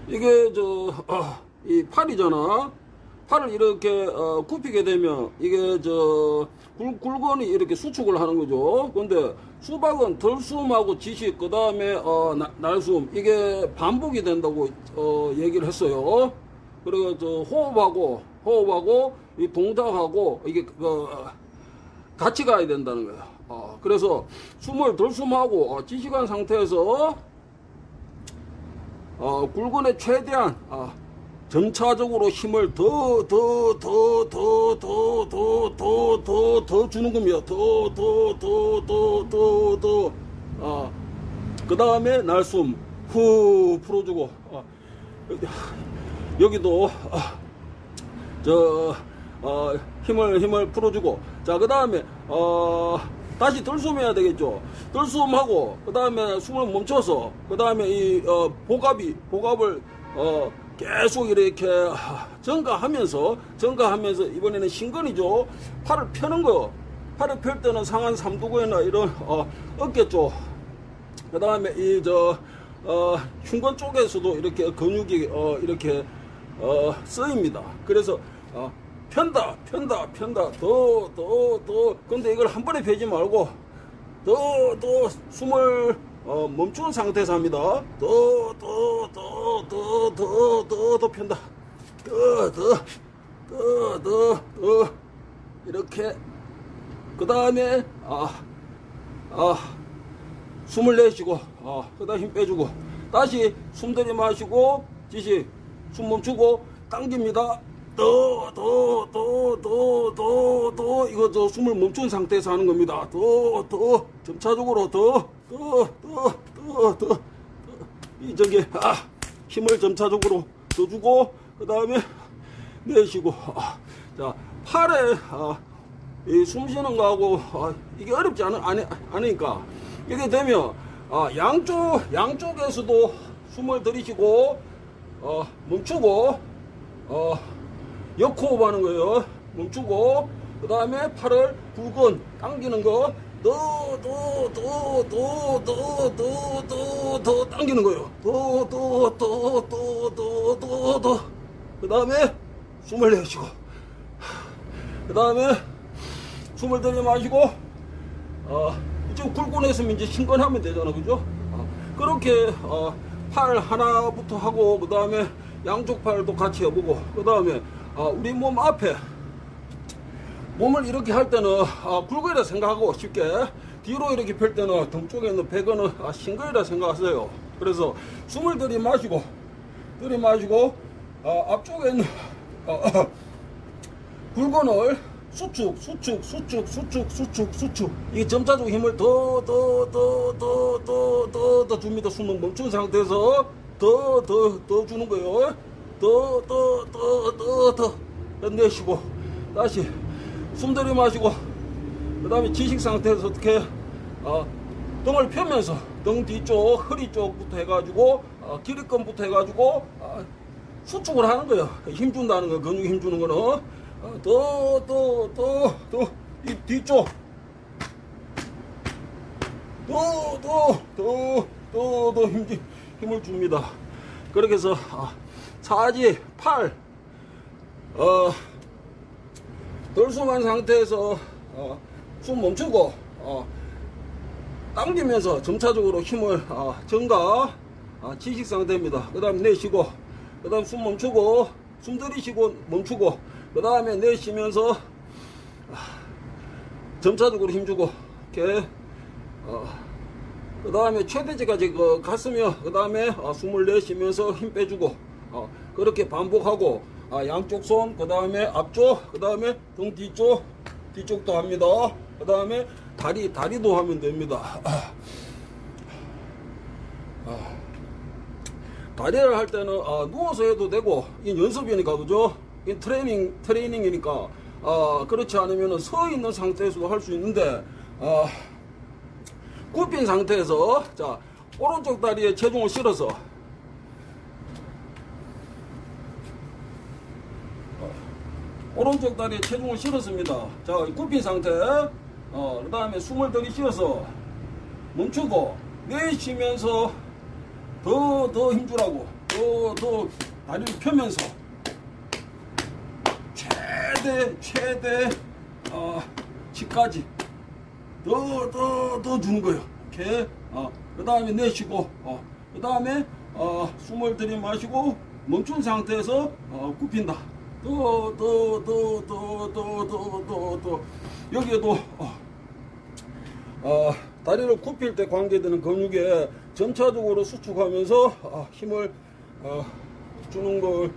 이게 이 팔이잖아. 팔을 이렇게 굽히게 되면 이게 굴건이 이렇게 수축을 하는 거죠. 근데 수박은 덜숨하고 지식 그 다음에 날숨 이게 반복이 된다고 얘기를 했어요. 그리고 호흡하고 이 동작하고 이게 같이 가야 된다는 거예요. 그래서 숨을 덜숨하고 지식한 상태에서 굴건에 최대한 점차적으로 힘을 더 주는 겁니다. 그 다음에 날숨 후 풀어주고 여기도 힘을 풀어주고 자 그 다음에 다시 덜숨해야 되겠죠. 덜숨하고 그 다음에 숨을 멈춰서 그 다음에 이 복압을 계속 이렇게 증가하면서 이번에는 신근이죠. 팔을 펴는 거요. 팔을 펼 때는 상한 삼두근이나 이런 어깨 쪽, 그 다음에 이 흉근 쪽에서도 이렇게 근육이 이렇게 쓰입니다. 그래서 편다 더 근데 이걸 한 번에 펴지 말고 더 숨을 멈춘 상태에서 합니다. 더 편다. 더 이렇게 그 다음에 숨을 내쉬고 그 다음 힘 빼주고 다시 숨 들이마시고 지시 숨 멈추고 당깁니다. 이거 숨을 멈춘 상태에서 하는 겁니다. 점차적으로 힘을 점차적으로 더 주고 그 다음에 내쉬고 자 팔에 이 숨 쉬는 거하고 이게 어렵지 않으니까 이렇게 되면 양쪽에서도 숨을 들이쉬고 멈추고 역호흡 하는 거예요. 멈추고 그 다음에 팔을 굵은 당기는 거 더 당기는 거예요. 그 다음에 숨을 내쉬고 그 다음에 숨을 들이마시고 이제 굵고 있으면 이제 신건하면 되잖아, 그죠? 그렇게 팔 하나부터 하고 그 다음에 양쪽 팔도 같이 해보고 그 다음에 우리 몸 앞에 몸을 이렇게 할 때는 굵어이라 생각하고 쉽게 뒤로 이렇게 펼 때는 등 쪽에 있는 배근은 신거이라 생각하세요. 그래서 숨을 들이마시고 앞쪽에 있는 굵건을 수축 이게 점차적으로 힘을 더 줍니다. 숨을 멈춘 상태에서 더 주는 거예요. 더 내쉬고 다시 숨 들이마시고 그 다음에 지식 상태에서 어떻게 등을 펴면서 등 뒤쪽 허리 쪽부터 해가지고 기립근부터 해가지고 수축을 하는 거예요. 힘 준다는 거, 근육 힘 주는 거는 이 뒤쪽 힘을 줍니다. 그렇게 해서 사지 팔 덜숨한 상태에서 숨 멈추고 당기면서 점차적으로 힘을 증가 지식 상태입니다. 그 다음 내쉬고 그 다음 숨 멈추고 숨 들이쉬고 멈추고 그 다음에 내쉬면서 점차적으로 힘주고 이렇게 그 다음에 최대치까지 갔으면 그 다음에 숨을 내쉬면서 힘 빼주고 그렇게 반복하고 양쪽 손 그 다음에 앞쪽 그 다음에 등 뒤쪽도 합니다. 그 다음에 다리도 하면 됩니다. 다리를 할 때는 누워서 해도 되고 이 연습이니까 그죠? 이 트레이닝이니까 그렇지 않으면 서 있는 상태에서도 할 수 있는데 굽힌 상태에서 자 오른쪽 다리에 체중을 실어서 오른쪽 다리에 체중을 실었습니다. 자 굽힌 상태 그 다음에 숨을 들이쉬어서 멈추고 내쉬면서 더 힘주라고 또 다리를 펴면서 최대 치까지 더 주는 거예요. 이렇게 그 다음에 내쉬고 그 다음에 숨을 들이마시고 멈춘 상태에서 굽힌다. 또 여기에도 다리를 굽힐 때 관계되는 근육에 점차적으로 수축하면서 힘을 주는 걸